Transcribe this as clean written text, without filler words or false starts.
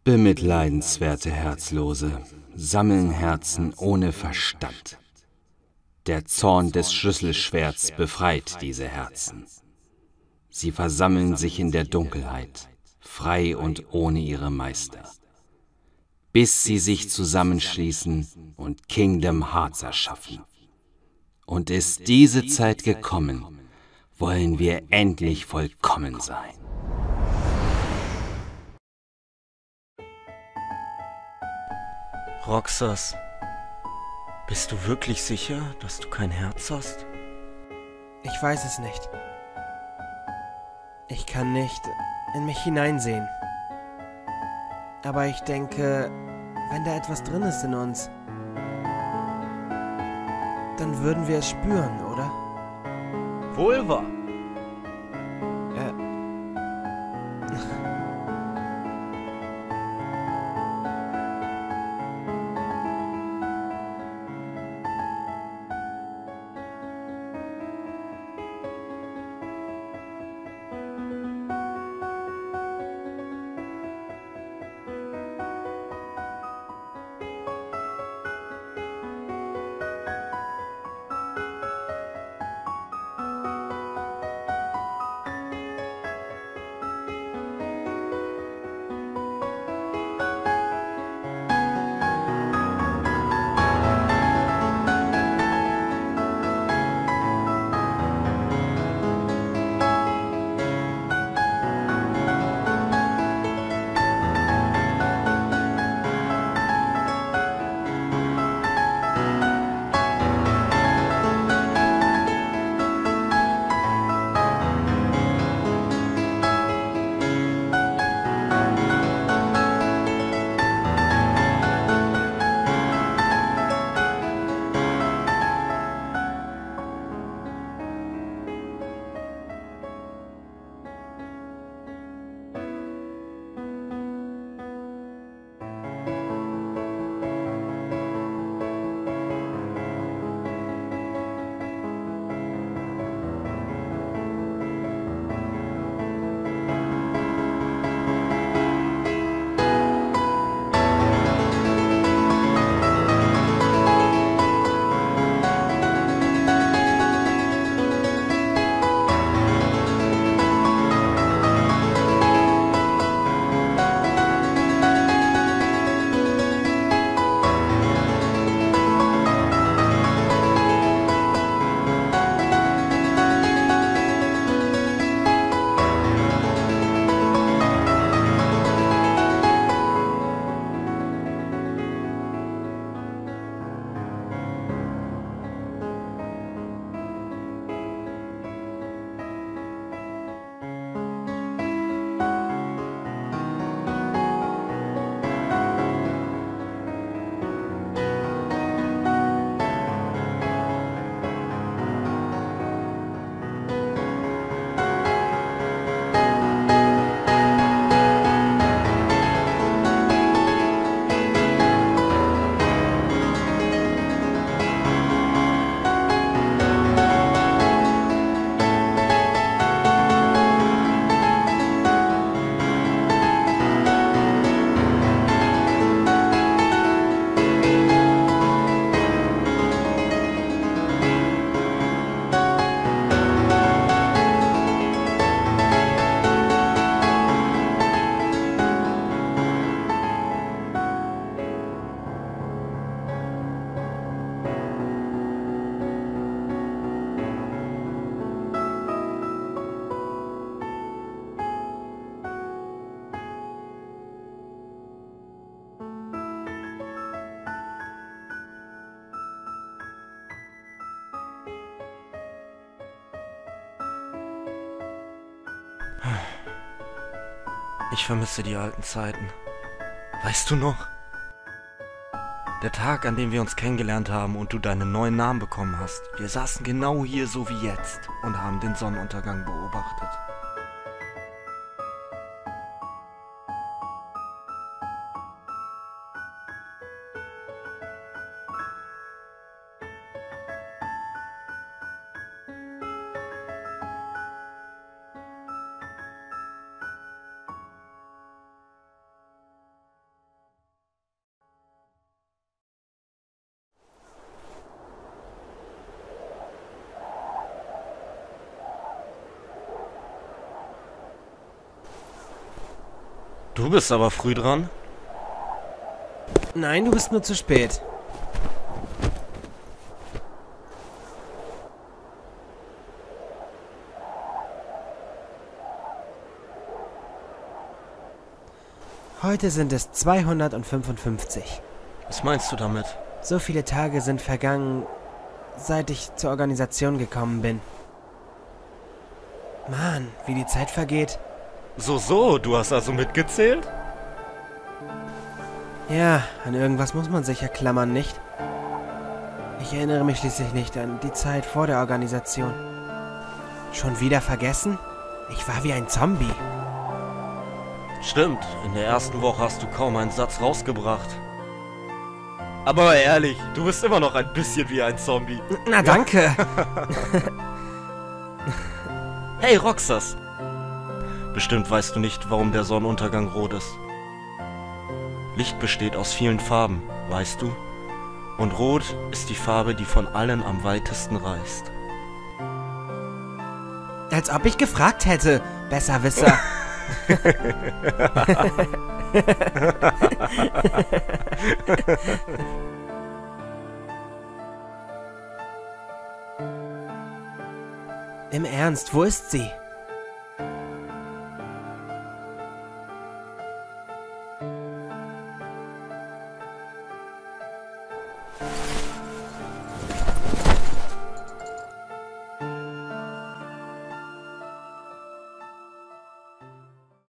Bemitleidenswerte Herzlose sammeln Herzen ohne Verstand. Der Zorn des Schlüsselschwerts befreit diese Herzen. Sie versammeln sich in der Dunkelheit, frei und ohne ihre Meister, bis sie sich zusammenschließen und Kingdom Hearts erschaffen. Und ist diese Zeit gekommen, wollen wir endlich vollkommen sein. Roxas, bist du wirklich sicher, dass du kein Herz hast? Ich weiß es nicht. Ich kann nicht in mich hineinsehen. Aber ich denke, wenn da etwas drin ist in uns, dann würden wir es spüren, oder? Wohl wahr. Ich vermisse die alten Zeiten. Weißt du noch? Der Tag, an dem wir uns kennengelernt haben und du deinen neuen Namen bekommen hast. Wir saßen genau hier so wie jetzt und haben den Sonnenuntergang beobachtet. Du bist aber früh dran. Nein, du bist nur zu spät. Heute sind es 255. Was meinst du damit? So viele Tage sind vergangen, seit ich zur Organisation gekommen bin. Mann, wie die Zeit vergeht. So, du hast also mitgezählt? Ja, an irgendwas muss man sich ja klammern, nicht? Ich erinnere mich schließlich nicht an die Zeit vor der Organisation. Schon wieder vergessen? Ich war wie ein Zombie. Stimmt, in der ersten Woche hast du kaum einen Satz rausgebracht. Aber ehrlich, du bist immer noch ein bisschen wie ein Zombie. Na danke. Hey Roxas! Bestimmt weißt du nicht, warum der Sonnenuntergang rot ist. Licht besteht aus vielen Farben, weißt du? Und rot ist die Farbe, die von allen am weitesten reißt. Als ob ich gefragt hätte, Besserwisser. Im Ernst, wo ist sie?